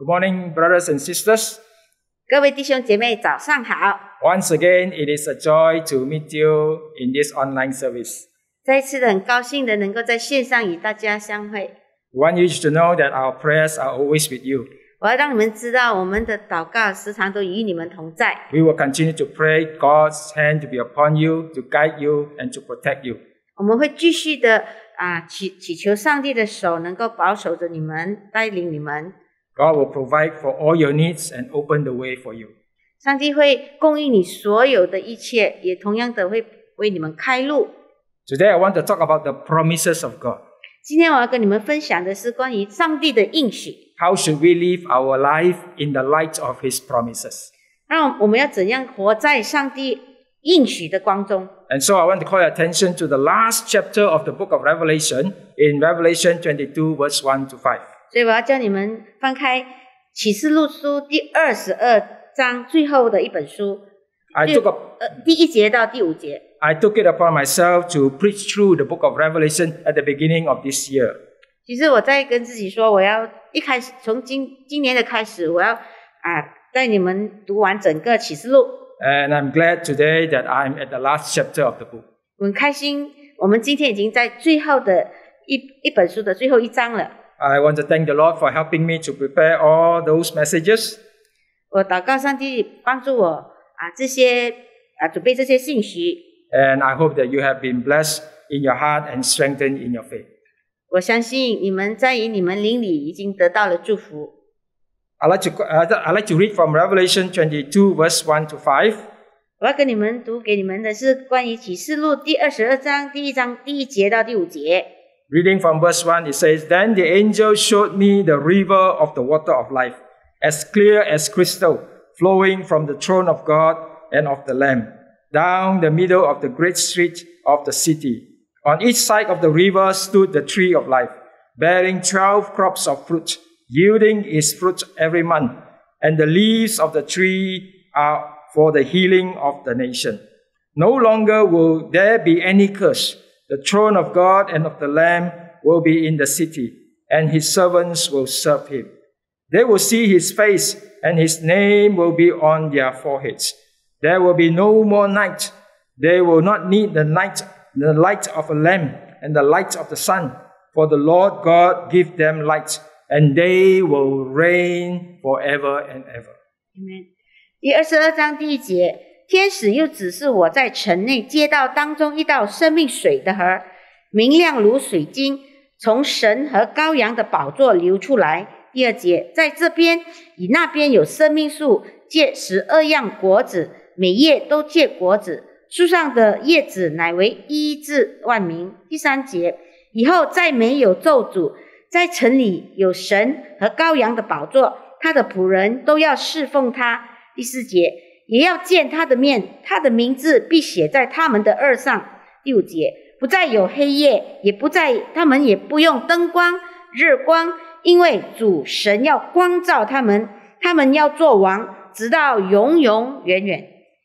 morning, brothers and sisters. 各位弟兄姐妹，早上好！ Once again, it is a joy to meet you in this online service. 再一次的很高兴的能够在线上与大家相会。 We want you to know that our prayers are always with you. 我要让你们知道，我们的祷告时常都与你们同在。 We will continue to pray God's hand to be upon you, to guide you, and to protect you. 我们会继续的祈求上帝的手能够保守着你们，带领你们。 God will provide for all your needs and open the way for you. 上帝会供应你所有的一切，也同样的会为你们开路。 Today, I want to talk about the promises of God. 今天我要跟你们分享的是关于上帝的应许。 How should we live our life in the light of His promises? 那我们要怎样活在上帝应许的光中？ And so I want to call your attention to the last chapter of the book of Revelation, in Revelation 22, verse 1 to 5. 所以我要叫你们翻开启示录书第22章最后的一本书，第1节到第5节。 I took it upon myself to preach through the book of Revelation at the beginning of this year. 其实我在跟自己说，我要一开始从今年的开始，我要带你们读完整个启示录。 And I'm glad today that I'm at the last chapter of the book. 我很开心，我们今天已经在最后的一本书的最后一章了。 I want to thank the Lord for helping me to prepare all those messages. 我祷告上帝帮助我准备这些信息。 And I hope that you have been blessed in your heart and strengthened in your faith. 我相信你们在你们灵里已经得到了祝福。 I'd like to read from Revelation 22, verse 1 to 5. 我要跟你们读给你们的是关于启示录第22章第1节到第5节。 Reading from verse 1, it says, Then the angel showed me the river of the water of life, as clear as crystal, flowing from the throne of God and of the Lamb, down the middle of the great street of the city. On each side of the river stood the tree of life, bearing 12 crops of fruit, yielding its fruit every month, and the leaves of the tree are for the healing of the nation. No longer will there be any curse. The throne of God and of the Lamb will be in the city, and his servants will serve him. They will see his face, and his name will be on their foreheads. There will be no more night. They will not need the light of a lamp and the light of the sun, for the Lord God give them light, and they will reign forever and ever. Amen. 第22章第1节，天使又指示我在城内街道当中一道生命水的河，明亮如水晶，从神和羔羊的宝座流出来。第2节，在这边与那边有生命树，结12样果子，每叶都结果子，树上的叶子乃为医治万民。第3节，以后再没有咒诅，在城里有神和羔羊的宝座，他的仆人都要侍奉他。第4节，也要见他的面，他的名字必写在他们的额上。第5节，不再有黑夜，他们也不用灯光、日光，因为主神要光照他们，他们要做王，直到永永远远。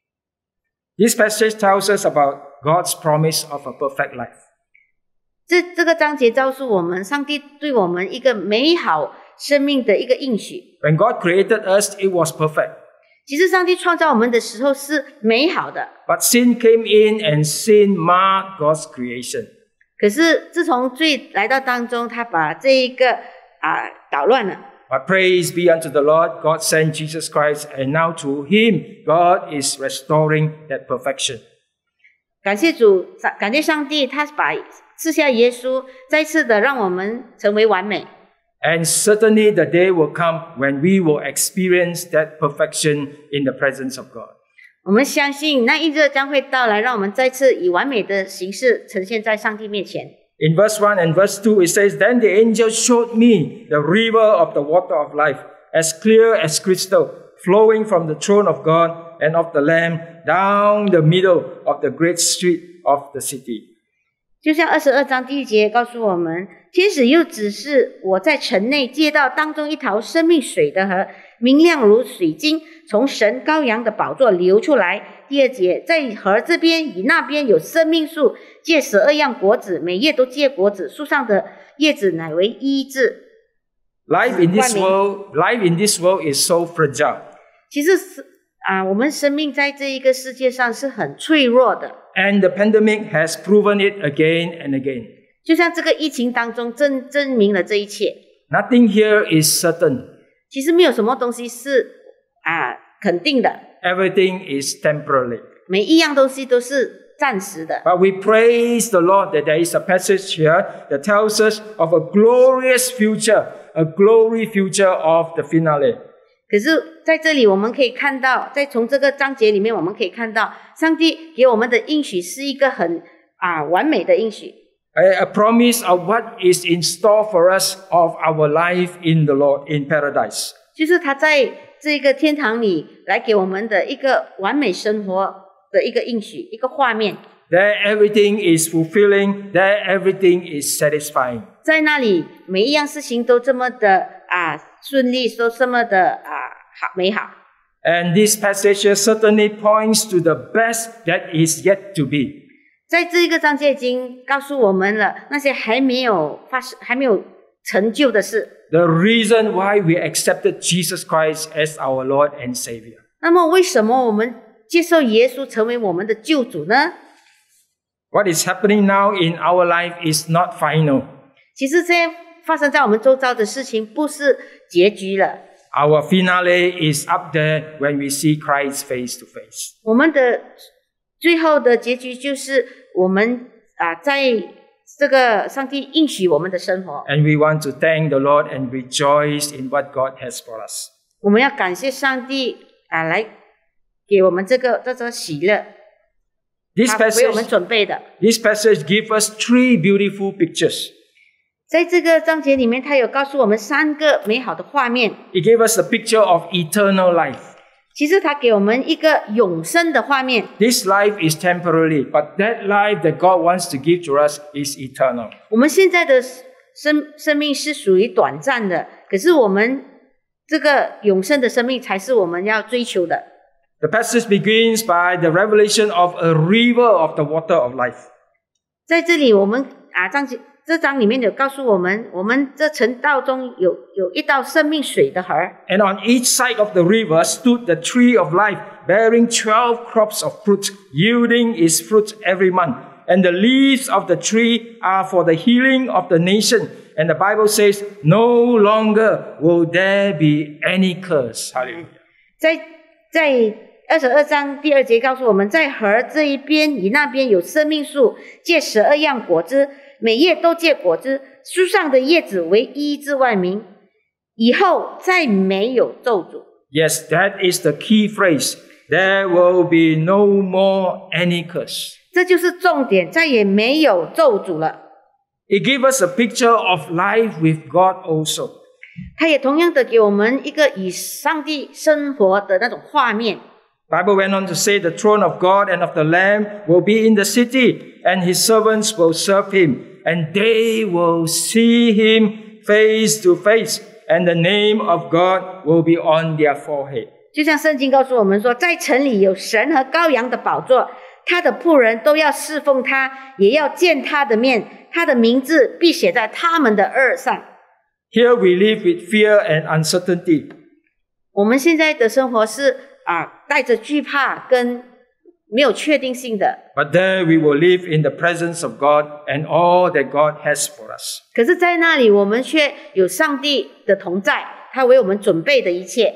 This passage tells us about God's promise of a perfect life. 这个章节告诉我们，上帝对我们一个美好生命的一个应许。 When God created us, it was perfect. 其实上帝创造我们的时候是美好的， But sin came in and sin marked God's creation. 可是自从罪来到当中，他把这一个捣乱了。 But praise be unto the Lord, God sent Jesus Christ, and now through him, God is restoring that perfection. 感谢主，感谢上帝，他把赐下耶稣，再次的让我们成为完美。 And certainly the day will come when we will experience that perfection in the presence of God. 我们相信那一日将会到来，让我们再次以完美的形式呈现在上帝面前。 In verse 1 and verse 2, it says, Then the angel showed me the river of the water of life, as clear as crystal, flowing from the throne of God and of the Lamb, down the middle of the great street of the city. 就像22章第1节告诉我们，天使又指示我在城内街道当中一条生命水的河，明亮如水晶，从神羔羊的宝座流出来。第2节，在河这边与那边有生命树，结12样果子，每叶都结果子，树上的叶子乃为医治。 Life in this 冠名。 life in this world is so fragile. 其实我们生命在这一个世界上是很脆弱的， And the pandemic has proven it again and again. 就像这个疫情当中证明了这一切。 Nothing here is certain. 其实没有什么东西是肯定的， Everything is temporary. 每一样东西都是暂时的。 But we praise the Lord that there is a passage here that tells us of a glorious future, a glory future of the finale. 可是在这里我们可以看到，从这个章节里面我们可以看到，上帝给我们的应许是一个很完美的应许， A promise of what is in store for us of our life in the Lord, in paradise. 就是他在这个天堂里来给我们的一个完美生活的一个应许，一个画面。 There everything is fulfilling, there everything is satisfying. 在那里每一样事情都这么的顺利，都这么的美好。 And this passage here certainly points to the best that is yet to be. 在这个章节已经告诉我们了那些还没有发生、还没有成就的事。 The reason why we accepted Jesus Christ as our Lord and Savior. 那么为什么我们接受耶稣成为我们的救主呢？ What is happening now in our life is not final. 其实这些发生在我们周遭的事情不是结局了， Our finale is up there when we see Christ face to face. 我们的最后的结局就是我们在这个上帝应许我们的生活。 And we want to thank the Lord and rejoice in what God has for us. 我们要感谢上帝来给我们这个喜乐， This 他为我们 passage, 准备的。 this passage gives us three beautiful pictures. 在这个章节里面，他有告诉我们3个美好的画面。 It gave us a picture of eternal life. 其实他给我们一个永生的画面。 This life is temporary, but that life that God wants to give to us is eternal. 我们现在的生命是属于短暂的，可是我们这个永生的生命才是我们要追求的。 The passage begins by the revelation of a river of the water of life. 在这里，我们这章里面有告诉我们，我们这城道中有一道生命水的河。 And on each side of the river stood the tree of life, bearing 12 crops of fruit, yielding its fruit every month. And the leaves of the tree are for the healing of the nation. And the Bible says, no longer will there be any curse. Hallelujah. 在22章第2节告诉我们，在河这一边与那边有生命树，结12样果子，每叶都结果子，树上的叶子为医治万民，以后再没有咒诅。 Yes, that is the key phrase. There will be no more any curse. 这就是重点，再也没有咒诅了。 It gives us a picture of life with God also. 它也同样的给我们一个与上帝生活的那种画面。 Bible went on to say the throne of God and of the Lamb will be in the city, and his servants will serve him, and they will see him face to face, and the name of God will be on their forehead. 就像圣经告诉我们说，在城里有神和羔羊的宝座，他的仆人都要侍奉他，也要见他的面，他的名字必写在他们的额上。 Here we live with fear and uncertainty. 我们现在的生活是带着惧怕跟没有确定性的， But there we will live in the presence of God and all that God has for us. 可是在那里我们却有上帝的同在，他为我们准备的一切。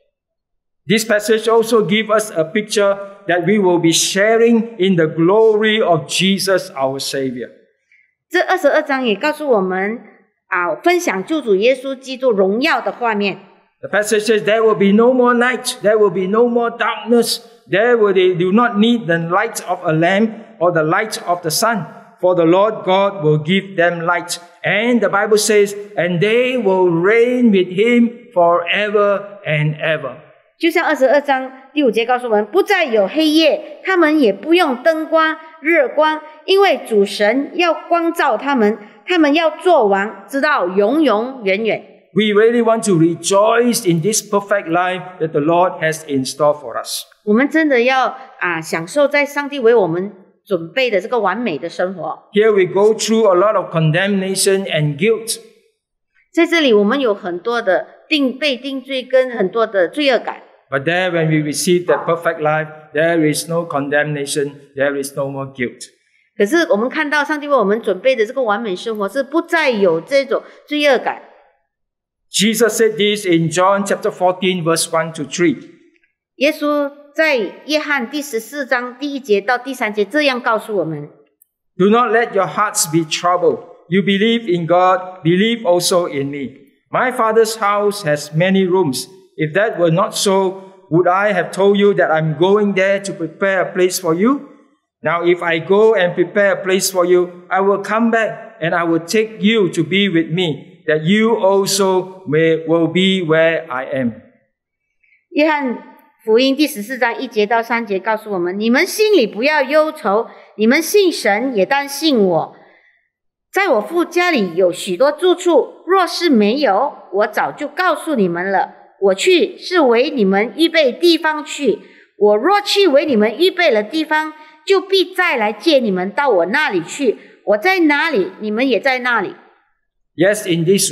This passage also gives us a picture that we will be sharing in the glory of Jesus our Savior. 这22章也告诉我们分享救主耶稣基督荣耀的画面。 The passage says there will be no more night, there will be no more darkness. They do not need the light of a lamp or the light of the sun, for the Lord God will give them light. And the Bible says, and they will reign with him forever and ever. 就像22章第5节告诉我们，不再有黑夜，他们也不用灯光、日光，因为主神要光照他们，他们要做王，直到永永远远。 We really want to rejoice in this perfect life that the Lord has in store for us. 我们真的要享受在上帝为我们准备的这个完美的生活。 Here we go through a lot of condemnation and guilt. 在这里我们有很多的被定罪跟很多的罪恶感。 But there, when we receive that perfect life, there is no condemnation, there is no more guilt. 可是我们看到上帝为我们准备的这个完美生活是不再有这种罪恶感。 Jesus said this in John chapter 14, verse 1 to 3. 耶稣在约翰第14章第1节到第3节这样告诉我们： Do not let your hearts be troubled. You believe in God, believe also in me. My Father's house has many rooms. If that were not so, would I have told you that I'm going there to prepare a place for you? Now, if I go and prepare a place for you, I will come back and I will take you to be with me, that you also will be where I am. 约翰福音第14章1节到3节告诉我们：你们心里不要忧愁，你们信神也当信我。在我父家里有许多住处，若是没有，我早就告诉你们了。我去是为你们预备地方去。我若去为你们预备了地方，就必再来接你们到我那里去。我在哪里，你们也在那里。 Yes, in this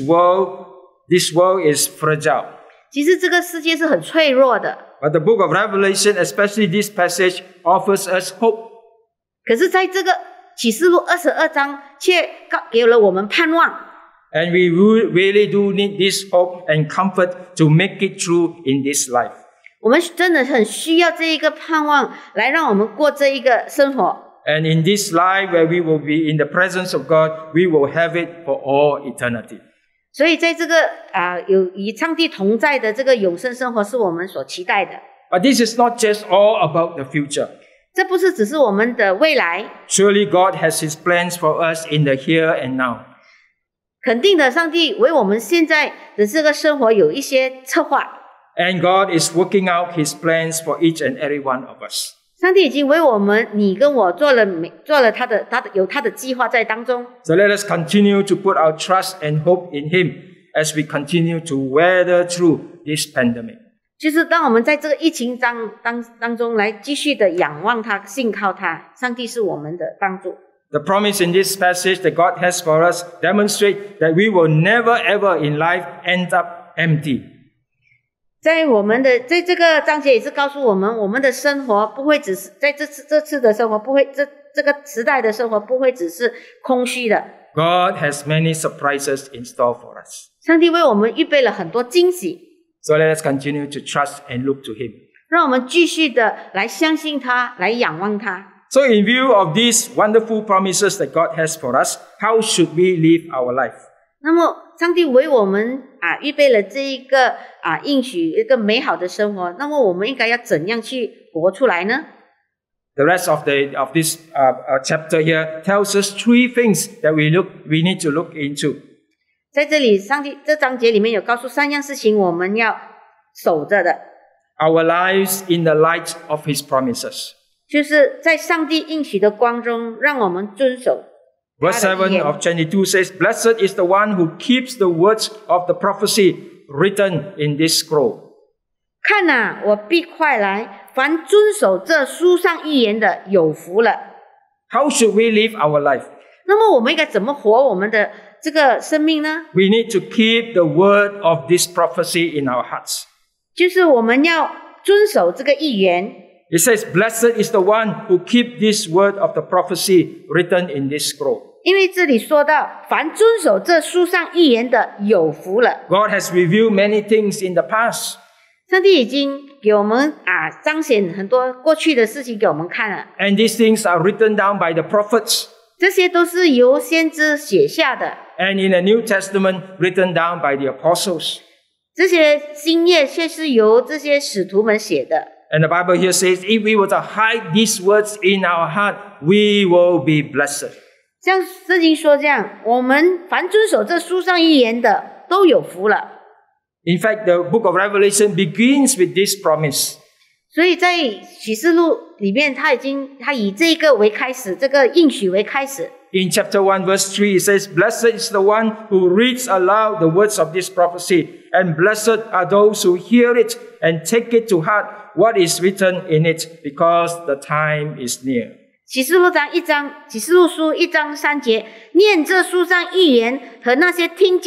world is fragile. 其实这个世界是很脆弱的， But the book of Revelation, especially this passage, offers us hope. 可是在这个启示录22章却给了我们盼望。 And we really do need this hope and comfort to make it through in this life. 我们真的很需要这一个盼望，来让我们过这一个生活。 And in this life where we will be in the presence of God, we will have it for all eternity. 所以在这个有与上帝同在的这个永生生活是我们所期待的。 But this is not just all about the future. 这不是只是我们的未来， Surely God has His plans for us in the here and now. 肯定的，上帝为我们现在的这个生活有一些策划。 And God is working out His plans for each and every one of us. 上帝已经为我们，你跟我做了他的计划在当中。 So let us continue to put our trust and hope in Him as we continue to weather through this pandemic. 就是当我们在这个疫情当中来继续的仰望他、信靠他，上帝是我们的帮助。 The promise in this passage that God has for us demonstrate that we will never ever in life end up empty. 在我们的这个章节也是告诉我们，我们的生活不会只是在这次的生活不会这个时代的生活不会只是空虚的。 God has many surprises in store for us. 上帝为我们预备了很多惊喜， So let us continue to trust and look to Him. 让我们继续的来相信他，来仰望他。 So in view of these wonderful promises that God has for us, how should we live our life? 那么上帝为我们预备了这一个应许一个美好的生活，那么我们应该要怎样去活出来呢？ The rest of this chapter here tells us three things that we need to look into. 在这里，上帝这章节里面有告诉3样事情，我们要守着的， Our lives in the light of His promises. 就是在上帝应许的光中，让我们遵守。 Verse 7 of 22 says, Blessed is the one who keeps the words of the prophecy written in this scroll. 看哪，我必快来，凡遵守这书上预言的，有福了。 How should we live our life? 那么我们应该怎么活我们的这个生命呢？ We need to keep the word of this prophecy in our hearts. 就是我们要遵守这个预言。 It says, Blessed is the one who keeps this word of the prophecy written in this scroll. 因为这里说到，凡遵守这书上预言的，有福了。 God has revealed many things in the past. 上帝已经给我们彰显很多过去的事情给我们看了， And these things are written down by the prophets. 这些都是由先知写下的， And in the New Testament, written down by the apostles. 这些新约却是由这些使徒们写的。 And the Bible here says, if we were to hide these words in our heart, we will be blessed. 像圣经说这样，我们凡遵守这书上预言的，都有福了。 In fact, the book of Revelation begins with this promise. 所以在启示录里面，他以这个为开始，这个应许为开始。 In chapter 1, verse 3, it says, Blessed is the one who reads aloud the words of this prophecy, and blessed are those who hear it and take it to heart what is written in it, because the time is near. 启示录书1章3节，念这书上预言和那些听见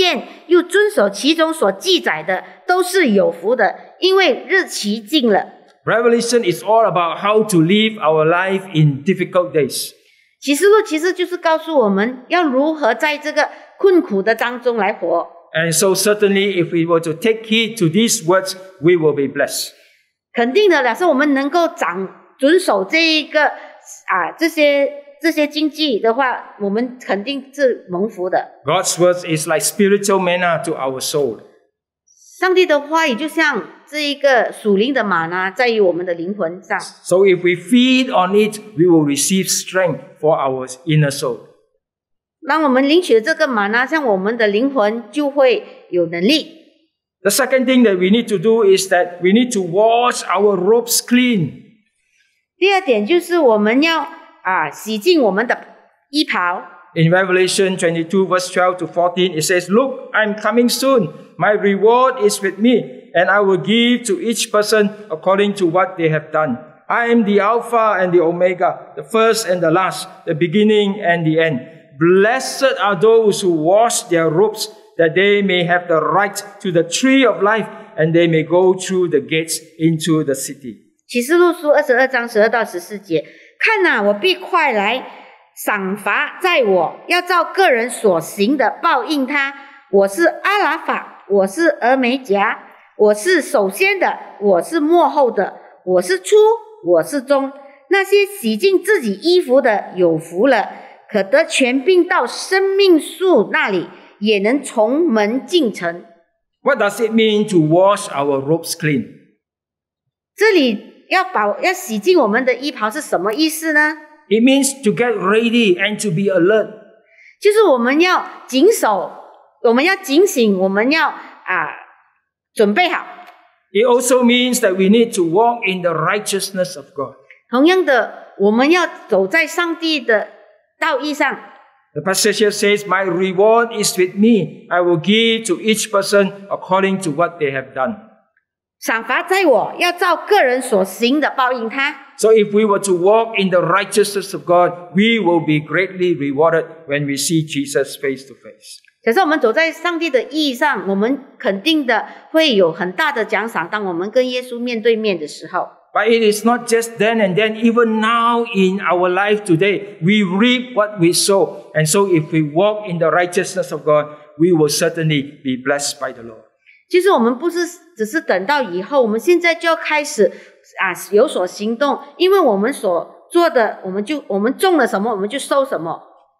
又遵守其中所记载的，都是有福的，因为日期近了。 Revelation is all about how to live our life in difficult days. 启示录其实就是告诉我们要如何在这个困苦的当中来活。 And so certainly if we were to take heed to these words, we will be blessed. 肯定的，假设我们能够遵守这一个这些经济的话，我们肯定是蒙福的。 God's word is like spiritual manna to our soul. 上帝的话语就像这一个属灵的玛纳，在于我们的灵魂上。 So if we feed on it, we will receive strength for our inner soul. 当我们领取这个玛纳，像我们的灵魂就会有能力。 The second thing that we need to do is that we need to wash our robes clean. 第二点就是我们要洗净我们的衣袍。 In Revelation 22 verse 12 to 14, it says, "Look, I'm coming soon. My reward is with me, and I will give to each person according to what they have done. I am the Alpha and the Omega, the first and the last, the beginning and the end. Blessed are those who wash their robes, that they may have the right to the tree of life, and they may go through the gates into the city." 启示录书22章12到14节，看哪，我必快来，赏罚在我，要照个人所行的报应他。我是阿拉法，我是俄梅戛，我是首先的，我是末后的，我是初，我是终。那些洗净自己衣服的有福了，可得权柄到生命树那里，也能从门进城。 What does it mean to wash our robes clean? 这里要洗净我们的衣袍是什么意思呢？ It means to get ready and to be alert. 就是我们要谨守，我们要警醒，我们要准备好。 It also means that we need to walk in the righteousness of God. 同样的，我们要走在上帝的道义上。 The passage here says, "My reward is with me. I will give to each person according to what they have done." 赏罚在我，要照个人所行的报应他。 So if we were to walk in the righteousness of God, we will be greatly rewarded when we see Jesus face to face. 假设我们走在上帝的意义上，我们肯定的会有很大的奖赏。当我们跟耶稣面对面的时候。 But it is not just then and then, even now in our life today, we reap what we sow. And so if we walk in the righteousness of God, we will certainly be blessed by the Lord. 其实我们不是只是等到以后，我们现在就要开始有所行动，因为我们所做的，我们种了什么，我们就收什么。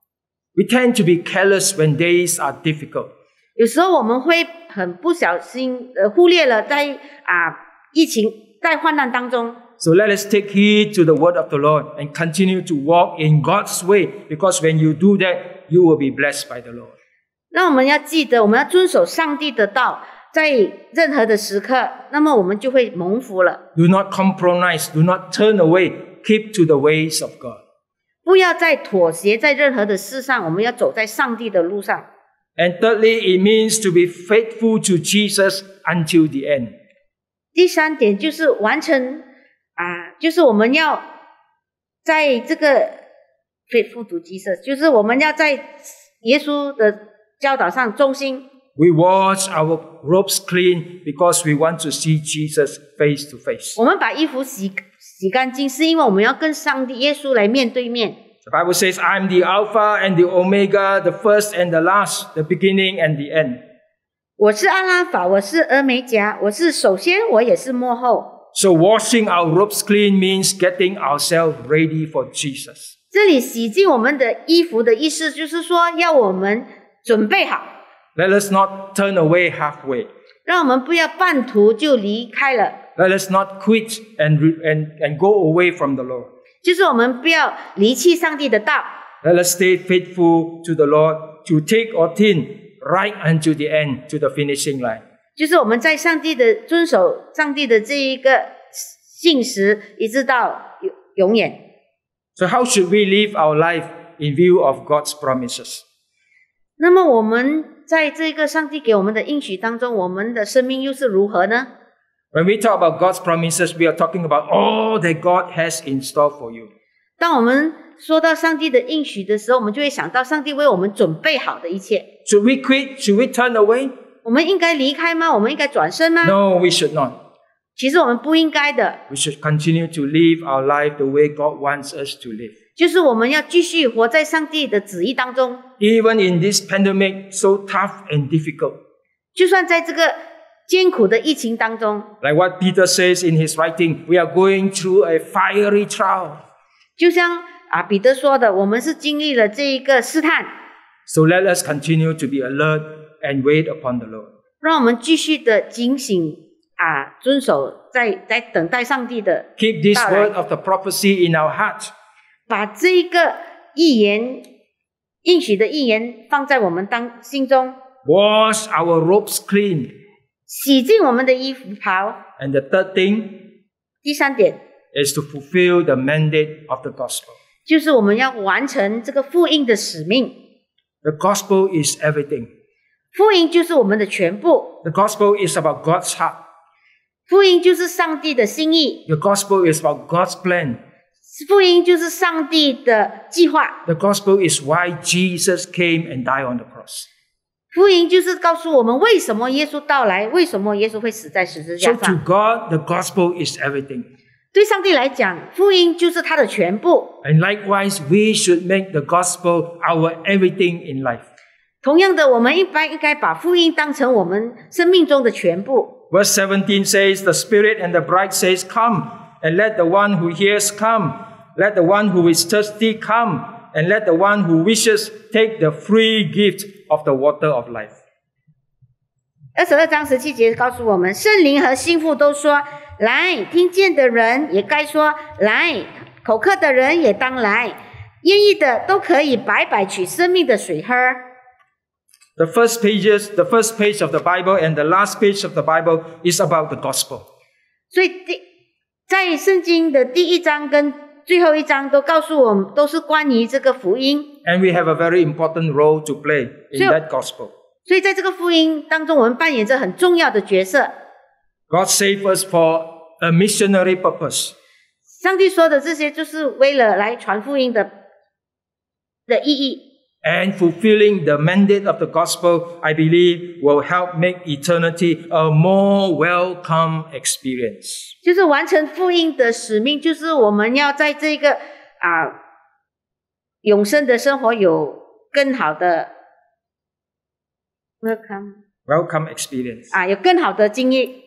We tend to be careless when days are difficult. 有时候我们会很不小心忽略了在疫情在患难当中。 So let us take heed to the word of the Lord and continue to walk in God's way, because when you do that, you will be blessed by the Lord. 那我们要记得，我们要遵守上帝的道，在任何的时刻，那么我们就会蒙福了。 Do not compromise, do not turn away, keep to the ways of God. 不要再妥协，在任何的事上，我们要走在上帝的路上。 And thirdly, it means to be faithful to Jesus until the end. 第三点就是完成就是我们要在这个 faithful to Jesus， 就是我们要在耶稣的教导上忠心。 We wash our robes clean because we want to see Jesus face to face. 我们把衣服洗干净，是因为我们要跟上帝耶稣来面对面。 The Bible says, "I'm the Alpha and the Omega, the first and the last, the beginning and the end." 我是阿拉法，我是俄梅戛，我是首先，我也是末后。 So washing our robes clean means getting ourselves ready for Jesus. 这里洗净我们的衣服的意思，就是说要我们准备好。 Let us not turn away halfway. 让我们不要半途就离开了。 Let us not quit and go away from the Lord. 就是我们不要离弃上帝的道。 Let us stay faithful to the Lord, to take or thin, right until the end, to the finishing line. 就是我们在上帝的遵守上帝的这一个信实，一直到永远。 So how should we live our life in view of God's promises? 那么我们在这个上帝给我们的应许当中，我们的生命又是如何呢？ When we talk about God's promises, we are talking about all that God has in store for you. 当我们说到上帝的应许的时候，我们就会想到上帝为我们准备好的一切。 Should we quit? Should we turn away? 我们应该离开吗？我们应该转身吗？ No, we should not. 其实我们不应该的， We should continue to live our life the way God wants us to live. 就是我们要继续活在上帝的旨意当中。 Even in this pandemic, so tough and difficult. 就算在这个艰苦的疫情当中， Like what Peter says in his writing, we are going through a fiery trial. 就像彼得说的，我们是经历了这一个试探， So let us continue to be alert and wait upon the Lord. 让我们继续的警醒遵守在等待上帝的 Keep this 到来 word of the prophecy in our heart. 把这一个应许的预言放在我们心中， Wash our robes clean. 洗净我们的衣服袍。 And the third thing 第三点 is to fulfill the mandate of the gospel. 就是我们要完成这个福音的使命。 The gospel is everything. 福音就是我们的全部， The gospel is about God's heart. 福音就是上帝的心意， The gospel is about God's plan. 福音就是上帝的计划， The gospel is why Jesus came and died on the cross. 福音就是告诉我们为什么耶稣到来，为什么耶稣会死在十字 So 架 to 上。 God, the gospel is everything. 对上帝来讲，福音就是他的全部。 And likewise, we should make the gospel our everything in life. 同样的，我们应该把福音当成我们生命中的全部。 Verse 17 says, The Spirit and the bride says, Come, and let the one who hears come. Let the one who is thirsty come, and let the one who wishes take the free gift of the water of life. 22章17节告诉我们，圣灵和心腹都说：“来，听见的人也该说来，口渴的人也当来，愿意的都可以白白取生命的水喝。” The first page of the Bible and the last page of the Bible is about the gospel. 所以在圣经的第一章跟最后一章都告诉我们，都是关于这个福音。 And we have a very important role to play in So- that gospel. 所以在这个福音当中，我们扮演着很重要的角色。 God saved us for a missionary purpose. 上帝说的这些，就是为了来传福音的意义。 And fulfilling the mandate of the gospel, I believe, will help make eternity a more welcome experience. 就是完成福音的使命，就是我们要在这个永生的生活有更好的 Welcome experience. 有更好的经历。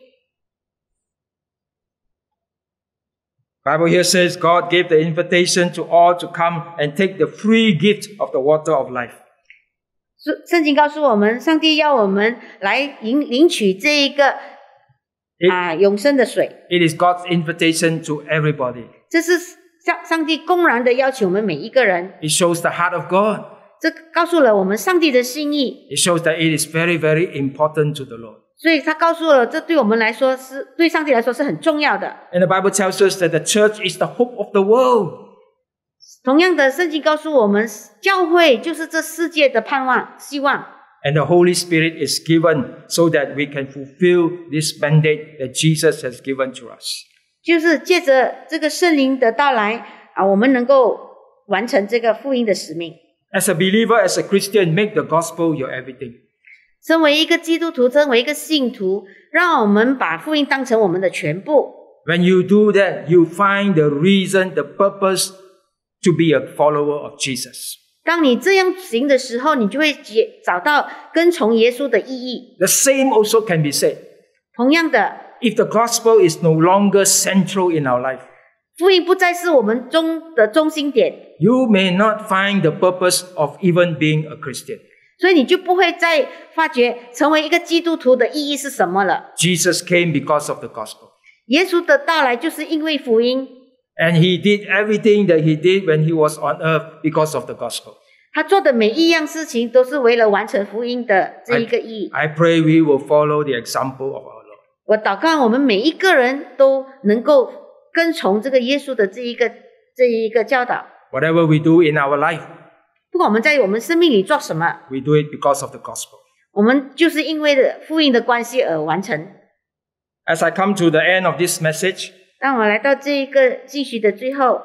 Bible here says God gave the invitation to all to come and take the free gift of the water of life. 圣经告诉我们，上帝要我们来领取这一个永生的水， It is God's invitation to everybody. 这是上帝公然的邀请我们每一个人。 It shows the heart of God. 这告诉了我们上帝的心意， It shows that it is very, very important to the Lord. 所以他告诉了，这对我们来说对上帝来说是很重要的。 And the Bible tells us that the church is the hope of the world. 同样的，圣经告诉我们，教会就是这世界的盼望、希望。 And the Holy Spirit is given so that we can fulfill this mandate that Jesus has given to us. 就是借着这个圣灵的到来我们能够完成这个福音的使命。 As a believer, as a Christian, make the gospel your everything. 身为一个基督徒，身为一个信徒，让我们把福音当成我们的全部。 When you do that, you find the reason, the purpose to be a follower of Jesus. 当你这样行的时候，你就会找到跟从耶稣的意义。 The same also can be said. 同样的， If the gospel is no longer central in our life, 福音不再是我们的中心点， you may not find the purpose of even being a Christian. 所以你就不会再发觉成为一个基督徒的意义是什么了。 Jesus came because of the gospel. 耶稣的到来就是因为福音， And he did everything that he did when he was on earth because of the gospel. 他做的每一样事情都是为了完成福音的这一个意义。 I pray we will follow the example of our Lord. 我祷告我们每一个人都能够跟从这个耶稣的这一个教导。 Whatever we do in our life, 不管我们在我们生命里做什么， we do it because of the gospel. 我们就是因为福音的关系而完成。 As I come to the end of this message, 当我来到这一个信息的最后，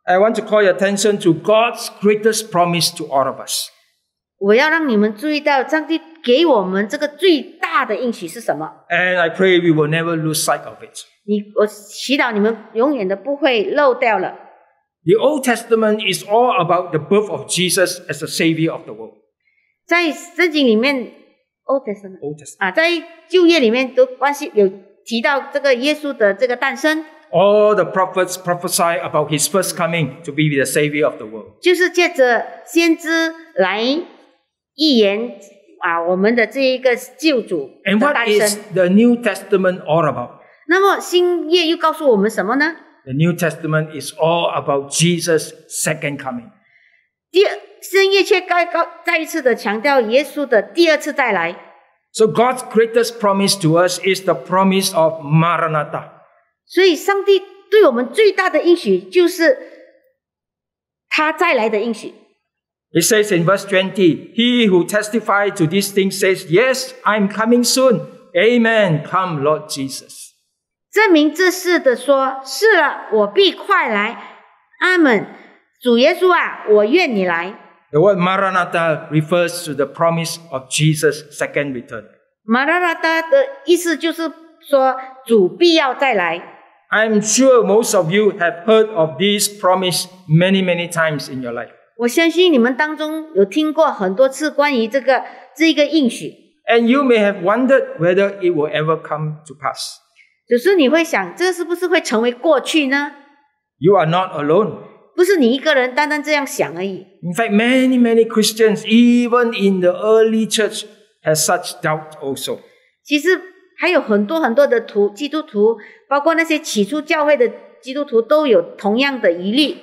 I want to call your attention to God's greatest promise to all of us. 我要让你们注意到上帝给我们这个最大的应许是什么。 And I pray we will never lose sight of it. 我祈祷你们永远都不会漏掉了。 The Old Testament is all about the birth of Jesus as the Savior of the world. 在圣经里面 Old Testament Old Testament. 在旧约里面都有提到这个耶稣的这个诞生， All the prophets prophesy about his first coming to be the Savior of the world. 就是借着先知来预言我们的这一个救主 And 的 what 诞 is 生。 the New Testament all about? 那么新约又告诉我们什么呢？ The New Testament is all about Jesus' second coming. 新约却再一次的强调耶稣的第二次再来。 So God's greatest promise to us is the promise of Maranatha. 所以上帝对我们最大的应许就是他再来的应许。 It says in verse 20, He who testified to these things says, Yes, I'm coming soon. Amen. Come, Lord Jesus. 证明这事的说，是了，我必快来。阿们。主耶稣啊，我愿你来。 The word Maranatha refers to the promise of Jesus' second return. 马拉拉达的意思就是说，主必要再来。 I'm sure most of you have heard of this promise many, many times in your life. 我相信你们当中有听过很多次关于这个应许， And you may have wondered whether it will ever come to pass. 只是你会想，这是不是会成为过去呢？ You are not alone. 不是你一个人单单这样想而已。 In fact, many, many Christians, even in the early church, have such doubt also. 其实还有很多的基督徒，包括那些起初教会的基督徒，都有同样的疑虑。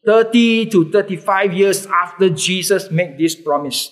30 to 35 years after Jesus made this promise,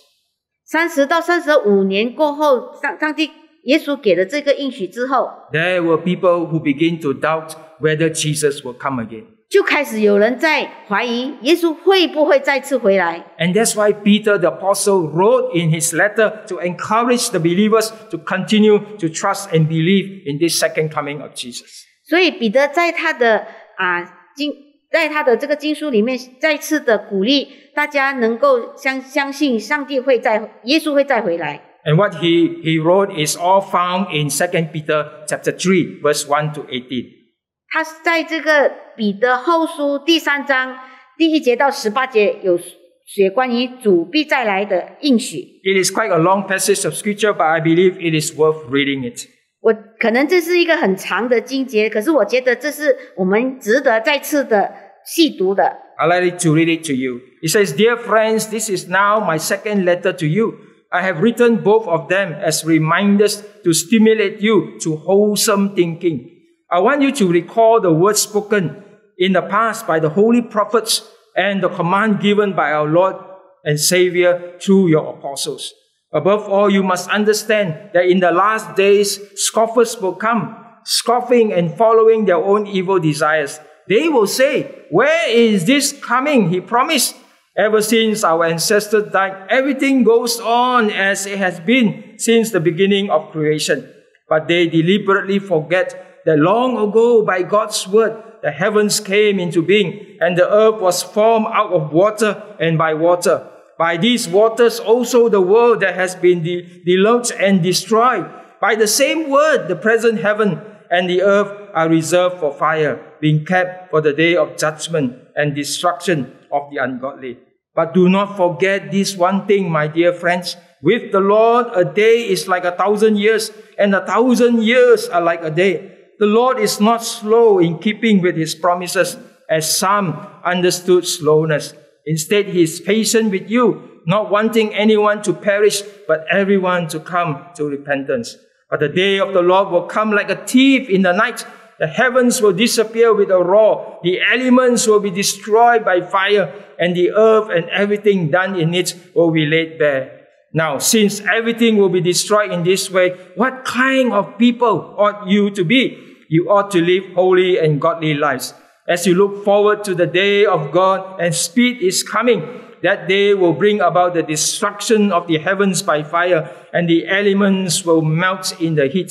30到35年过后，上帝耶稣给了这个应许之后， there were people who begin to doubt whether Jesus will come again. 就开始有人在怀疑耶稣会不会再次回来。 And that's why Peter the apostle wrote in his letter to encourage the believers to continue to trust and believe in this second coming of Jesus. 所以彼得在他的这个经书里面再次的鼓励大家能够相信耶稣会再回来。 And what he wrote is all found in 2 Peter chapter 3, verse 1 to 18. 他在这个彼得后书第3章第1节到18节有写关于主必再来的应许。 It is quite a long passage of scripture, but I believe it is worth reading it. 可能这是一个很长的经节，可是我觉得这是我们值得再次的细读的。 I'd like to read it to you. It says, Dear friends, this is now my second letter to you. I have written both of them as reminders to stimulate you to wholesome thinking. I want you to recall the words spoken in the past by the holy prophets and the command given by our Lord and Savior through your apostles. Above all, you must understand that in the last days, scoffers will come, scoffing and following their own evil desires. They will say, Where is this coming? He promised. Ever since our ancestors died, everything goes on as it has been since the beginning of creation. But they deliberately forget that long ago, by God's word, the heavens came into being, and the earth was formed out of water and by water. By these waters also the world that has been deluged and destroyed. By the same word, the present heaven and the earth are reserved for fire, being kept for the day of judgment and destruction of the ungodly. But do not forget this one thing, my dear friends. With the Lord, a day is like 1,000 years, and 1,000 years are like a day. The Lord is not slow in keeping with his promises, as some understood slowness. Instead, he is patient with you, not wanting anyone to perish, but everyone to come to repentance. But the day of the Lord will come like a thief in the night. The heavens will disappear with a roar. The elements will be destroyed by fire, and the earth and everything done in it will be laid bare. Now, since everything will be destroyed in this way, what kind of people ought you to be? You ought to live holy and godly lives. As you look forward to the day of God and speed is coming, that day will bring about the destruction of the heavens by fire, and the elements will melt in the heat.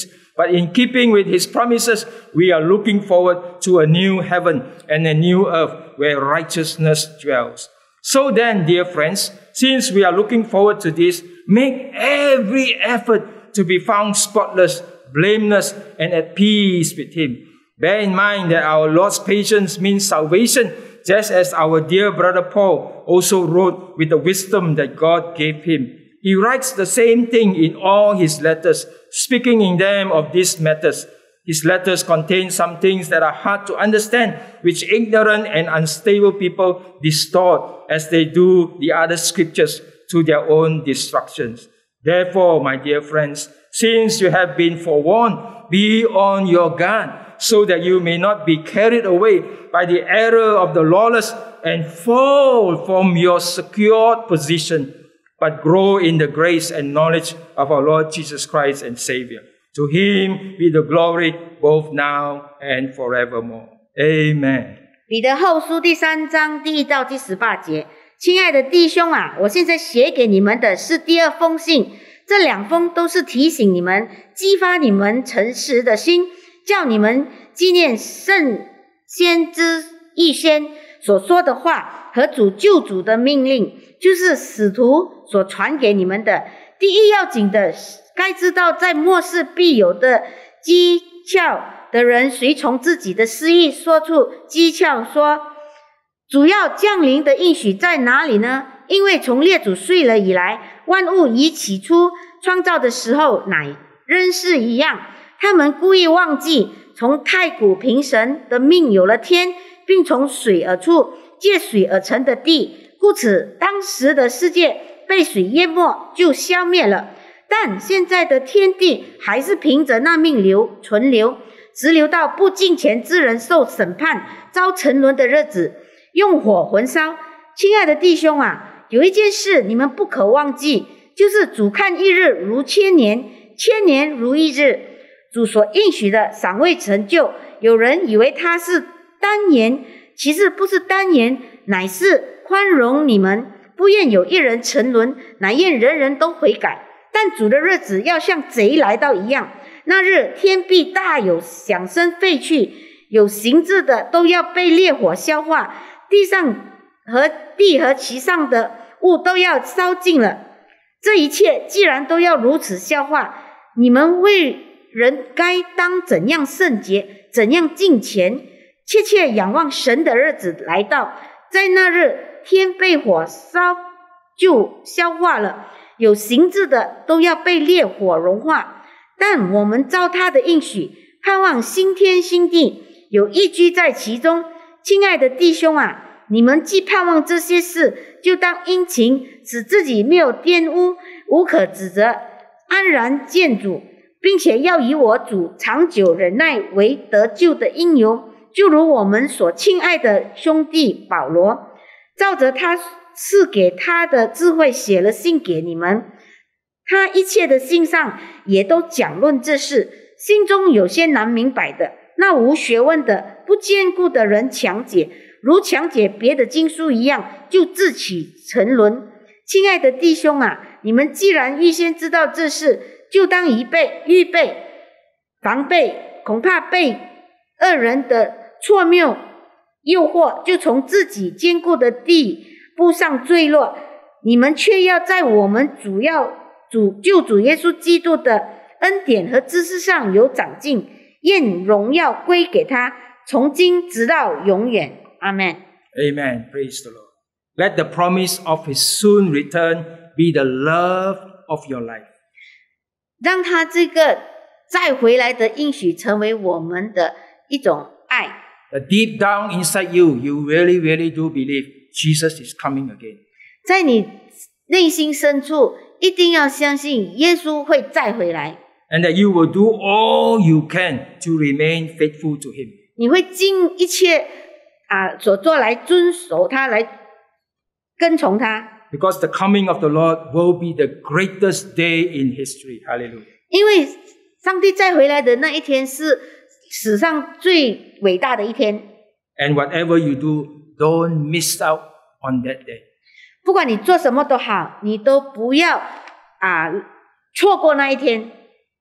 But in keeping with His promises, we are looking forward to a new heaven and a new earth where righteousness dwells. So then, dear friends, since we are looking forward to this, make every effort to be found spotless, blameless, and at peace with Him. Bear in mind that our Lord's patience means salvation, just as our dear brother Paul also wrote with the wisdom that God gave him. He writes the same thing in all his letters, speaking in them of these matters. His letters contain some things that are hard to understand, which ignorant and unstable people distort as they do the other scriptures to their own destructions. Therefore, my dear friends, since you have been forewarned, be on your guard, so that you may not be carried away by the error of the lawless and fall from your secured position, but grow in the grace and knowledge of our Lord Jesus Christ and Savior. To Him be the glory both now and forevermore. Amen. 彼得后书第3章第1到第18节，亲爱的弟兄啊，我现在写给你们的是第2封信，这2封都是提醒你们，激发你们诚实的心，叫你们纪念圣先知预先所说的话和主救主的命令，就是使徒所传给你们的。第一要紧的，该知道在末世必有的讥诮的人随从自己的私意说出讥诮说，主要降临的应许在哪里呢？因为从列祖睡了以来，万物以起初创造的时候乃仍是一样。他们故意忘记从太古凭神的命有了天，并从水而出，借水而成的地，故此当时的世界被水淹没，就消灭了。但现在的天地还是凭着那命存留，直留到不敬虔之人受审判、遭沉沦的日子，用火焚烧。亲爱的弟兄啊，有一件事你们不可忘记，就是主看一日如千年，千年如一日。主所应许的尚未成就，有人以为他是单言，其实不是单言，乃是宽容你们，不愿有一人沉沦，乃愿人人都悔改。但主的日子要像贼来到一样，那日天必大有响声废去，有形质的都要被烈火消化，地和其上的物都要烧尽了。这一切既然都要如此消化，你们为人该当怎样圣洁，怎样敬虔，切切仰望神的日子来到，在那日天被火烧就消化了，有形质的都要被烈火融化。但我们照他的应许，盼望新天新地，有一居在其中。亲爱的弟兄啊，你们既盼望这些事，就当殷勤，使自己没有玷污，无可指责，安然见主，并且要以我主长久忍耐为得救的因由，就如我们所亲爱的兄弟保罗，照着他赐给他的智慧写了信给你们。他一切的信上也都讲论这事，心中有些难明白的，那无学问的不坚固的人强解，如强解别的经书一样，就自起沉沦。亲爱的弟兄啊，你们既然预先知道这事，就当预备防备，恐怕被恶人的错谬诱惑，就从自己坚固的地步上坠落。你们却要在我们救主耶稣基督的恩典和知识上有长进，愿荣耀归给他，从今直到永远。阿们。 Amen. Praise the Lord. Let the promise of His soon return be the love of your life. 让他这个再回来的应许成为我们的一种爱。 Deep down inside you, you really, really do believe Jesus is coming again. 在你内心深处，一定要相信耶稣会再回来。 And that you will do all you can to remain faithful to Him. 你会尽一切所做来遵守他，来跟从他。 Because the coming of the Lord will be the greatest day in history. Hallelujah. 因为上帝再回来的那一天是史上最伟大的一天。 And whatever you do, don't miss out on that day. 不管你做什么都好，你都不要错过那一天。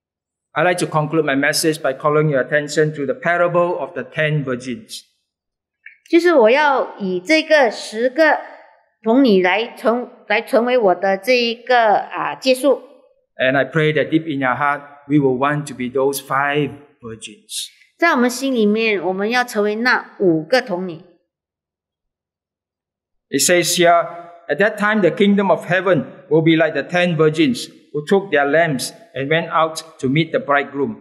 I'd like to conclude my message by calling your attention to the parable of the 10 virgins. 就是我要以这个10个童女来成为我的这一个结束。 And I pray that deep in your heart, we will want to be those 5 virgins. 在我们心里面，我们要成为那5个童女。 It says here, at that time the kingdom of heaven will be like the 10 virgins who took their lamps and went out to meet the bridegroom.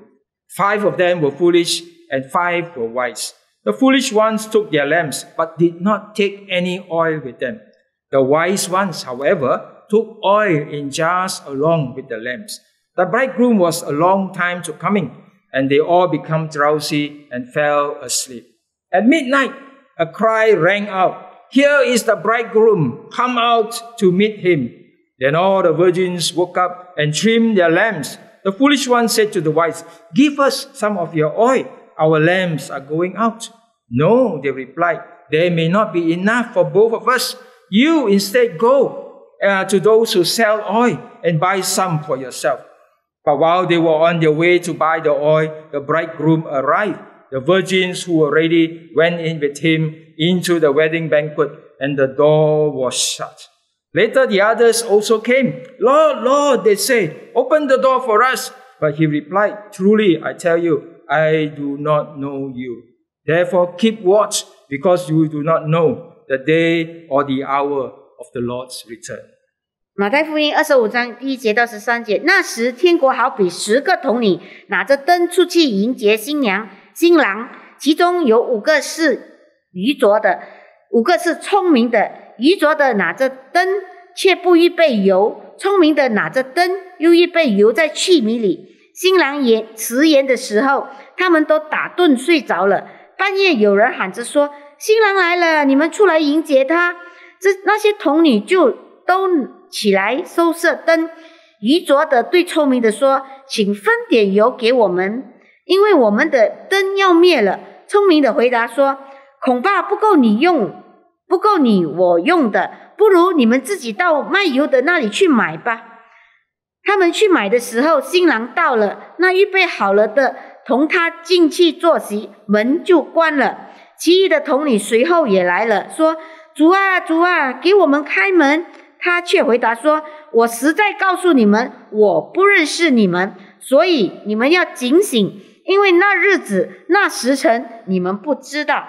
5 of them were foolish and 5 were wise. The foolish ones took their lamps but did not take any oil with them. The wise ones, however, took oil in jars along with the lamps. The bridegroom was a long time to coming, and they all became drowsy and fell asleep. At midnight, a cry rang out, "Here is the bridegroom, come out to meet him." Then all the virgins woke up and trimmed their lamps. The foolish one said to the wise, "Give us some of your oil, our lamps are going out." "No," they replied, "there may not be enough for both of us. You instead go to those who sell oil and buy some for yourself." But while they were on their way to buy the oil, the bridegroom arrived. The virgins who were ready went in with him into the wedding banquet, and the door was shut. Later the others also came. "Lord, Lord," they said, "open the door for us." But he replied, "Truly, I tell you, I do not know you. Therefore keep watch, because you do not know the day or the hour of the Lord's return." 马太福音25章1节到13节，那时天国好比10个童女拿着灯出去迎接新郎，其中有5个是愚拙的，5个是聪明的。愚拙的拿着灯，却不预备油；聪明的拿着灯，又预备油在器皿里。新郎迟延的时候，他们都打盹睡着了。半夜有人喊着说：“新郎来了，你们出来迎接他。”那些童女就都起来收拾灯。愚拙的对聪明的说：“请分点油给我们，因为我们的灯要灭了。”聪明的回答说：“恐怕不够你我用的，不如你们自己到卖油的那里去买吧。”他们去买的时候，新郎到了，那预备好了的同他进去坐席，门就关了。其余的童女随后也来了，说：“主啊，主啊，给我们开门。”他却回答说：“我实在告诉你们，我不认识你们，所以你们要警醒，因为那日子、那时辰你们不知道。”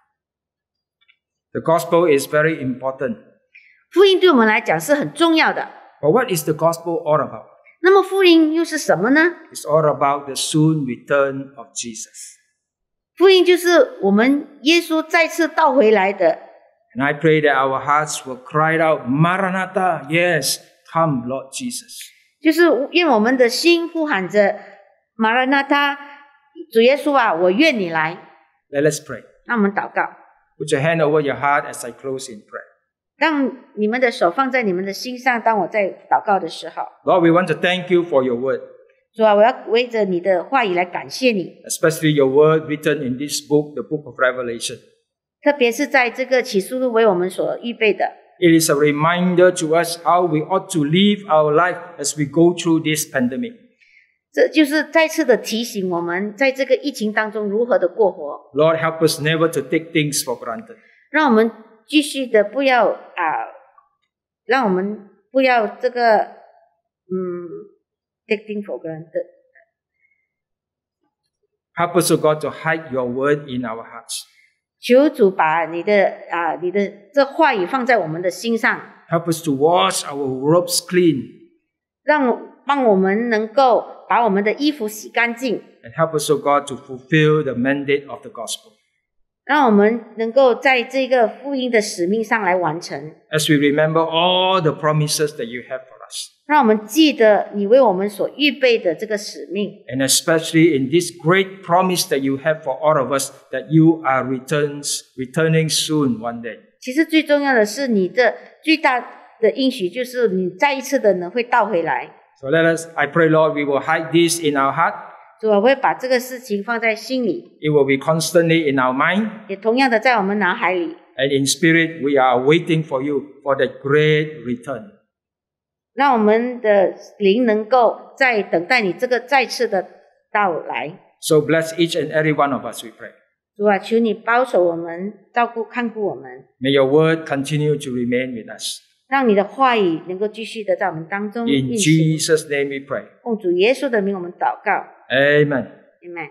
The gospel is very important. 福音对我们来讲是很重要的。 But what is the gospel all about? 那么福音又是什么呢？ It's all about the soon return of Jesus. 福音就是我们耶稣再次到回来的。 And I pray that our hearts will cry out, "Maranatha, yes, come, Lord Jesus." 就是愿我们的心呼喊着马拉纳他，主耶稣啊，我愿你来。 Let us pray. 那我们祷告， Put your hand over your heart as I close in prayer. 让你们的手放在你们的心上，当我在祷告的时候。 Lord, we want to thank you for your word, 主啊，我要为着你的话语来感谢你， especially your word written in this book, the book of Revelation. 特别是在这个启示录为我们所预备的。 It is a reminder to us how we ought to live our life as we go through this pandemic. 这就是再次的提醒我们，在这个疫情当中如何的过活。 Lord, help us never to take things for granted. 让我们继续的不要让我们不要这个taking for granted. Help us, O God, to hide your word in our hearts. 求主把你的这话语放在我们的心上， Help us to wash our robes clean. 帮我们能够把我们的衣服洗干净， And help us, O God, to fulfill the mandate of the gospel. 让我们能够在这个福音的使命上来完成。 As we remember all the promises that you have for us. 让我们记得你为我们所预备的这个使命， And especially in this great promise that you have for all of us, that you are returning soon one day. 其实最重要的是你的最大的应许，就是你再一次的呢会倒回来。 So I pray, Lord, we will hide this in our heart. 主啊，我会把这个事情放在心里， It will be constantly in our mind. 也同样的在我们脑海里。 And in spirit, we are waiting for you for that great return. 让我们的灵能够在等待你这个再次的到来。 So bless each and every one of us, we pray. 主啊，求你保守我们，照顾看顾我们， May your word continue to remain with us. 让你的话语能够继续的在我们当中 In 运行。 Jesus' name we pray. 奉主耶稣的名，我们祷告。 Amen. Amen。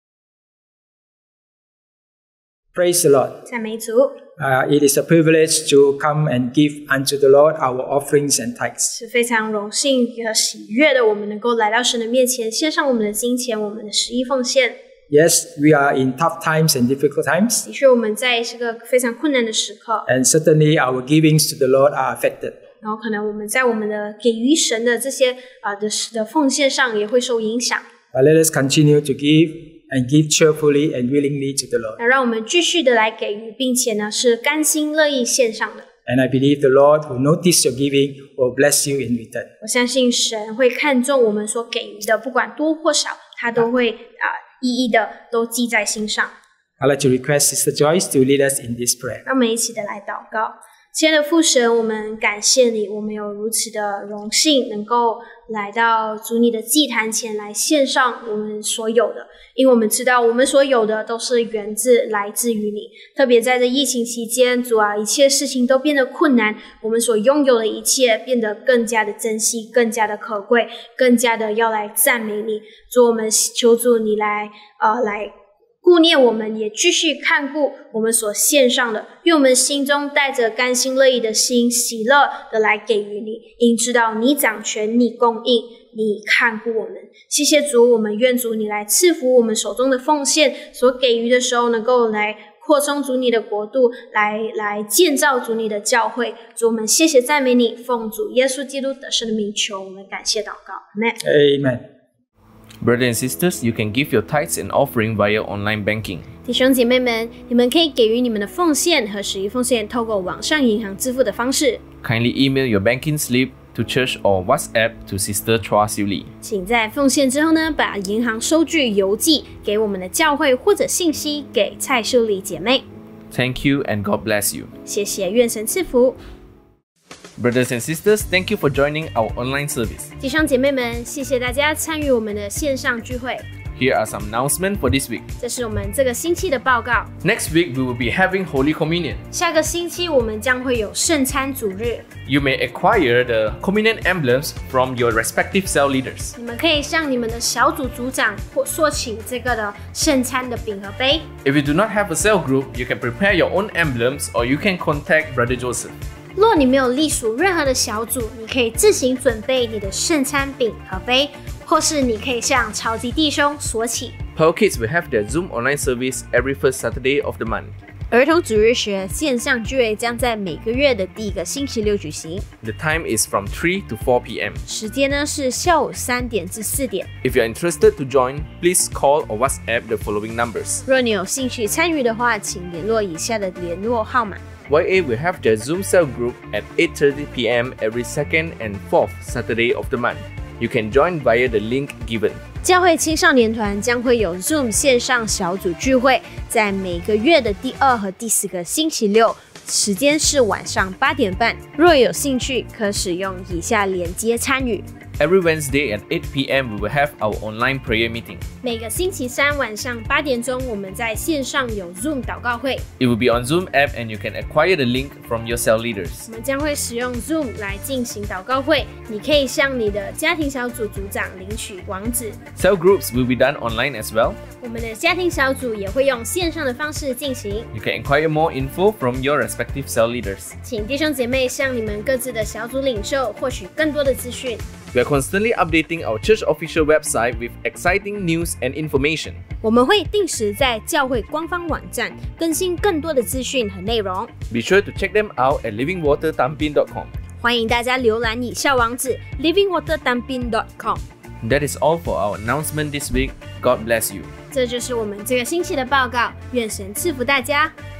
Praise the Lord. 赞美主， It is a privilege to come and give unto the Lord our offerings and tithes. 是非常荣幸和喜悦的，我们能够来到神的面前，献上我们的金钱，我们的十一奉献。 Yes, we are in tough times and difficult times, 的确，我们在这个非常困难的时刻， and certainly our givings to the Lord are affected. 然后可能我们在我们的给予神的这些的奉献上也会受影响。 But let us continue to give and give cheerfully and willingly to the Lord. 那让我们继续的来给予，并且呢是甘心乐意献上的。 And I believe the Lord who noticed your giving will bless you in return. 我相信神会看重我们所给予的，不管多或少，他都会一一的都记在心上。 I'd like to request Sister Joyce to lead us in this prayer. 让我们一起的来祷告。亲爱的父神，我们感谢你，我们有如此的荣幸，能够来到主你的祭坛前来献上我们所有的，因为我们知道我们所有的都是来自于你。特别在这疫情期间，主啊，一切事情都变得困难，我们所拥有的一切变得更加的珍惜，更加的可贵，更加的要来赞美你。主，我们求主你来顾念我们，也继续看顾我们所献上的，愿我们心中带着甘心乐意的心，喜乐的来给予你，因知道你掌权，你供应，你看顾我们。谢谢主，我们愿主你来赐福我们手中的奉献，所给予的时候能够来扩充主你的国度，来建造主你的教会。主，我们谢谢赞美你，奉主耶稣基督得胜的名求，我们感谢祷告 ，Amen。 Amen. Brothers and sisters, you can give your tithes and offering via online banking. 弟兄姐妹们，你们可以给予你们的奉献和十一奉献，透过网上银行支付的方式。 Kindly email your banking slip to church or WhatsApp to Sister Chua Siu Li. 请在奉献之后呢，把银行收据邮寄给我们的教会，或者信息给蔡秀丽姐妹。 Thank you and God bless you. 谢谢，愿神赐福。 Brothers and sisters, thank you for joining our online service. 弟兄姐妹们，谢谢大家参与我们的线上聚会。 Here are some announcements for this week. 这是我们这个星期的报告。 Next week, we will be having Holy Communion. 下个星期我们将会有圣餐主日， You may acquire the communion emblems from your respective cell leaders. 你们可以向你们的小组组长或索取这个的圣餐的饼和杯。 If you do not have a cell group, you can prepare your own emblems or you can contact Brother Joseph. 若你没有隶属任何的小组，你可以自行准备你的圣餐饼和杯，或是你可以向超级弟兄索取。 Pearl Kids will have their Zoom online service every first Saturday of the month. 儿童主日学线上聚会将在每个月的第一个星期六举行， The time is from 3 to 4 p.m. 时间呢是下午3点至4点。 If you are interested to join, please call or WhatsApp the following numbers. 若你有兴趣参与的话，请联络以下的联络号码。 YA will have their Zoom cell group at 8:30 p.m. every second and fourth Saturday of the month. You can join via the link given. 教会青少年团将会有 Zoom 线上小组聚会，在每个月的第2和第4个星期六，时间是晚上8点半。若有兴趣，可使用以下连接参与。 Every Wednesday at 8 p.m. we will have our online prayer meeting. 每个星期3晚上8点钟，我们在线上有 Zoom 祷告会。 It will be on Zoom app and you can acquire the link from your cell leaders. 我们将会使用 Zoom 来进行祷告会，你可以向你的家庭小组组长领取网址。 Cell groups will be done online as well. 我们的家庭小组也会用线上的方式进行。 You can acquire more info from your respective cell leaders. 请弟兄姐妹向你们各自的小组领袖获取更多的资讯。 We are constantly updating our church official website with exciting news and information. 我们会定时在教会官方网站更新更多的资讯和内容， Be sure to check them out at livingwatertampin.com. 欢迎大家浏览以下网址 livingwatertampin.com。 That is all for our announcement this week. God bless you. 这就是我们这个星期的报告，愿神赐福大家。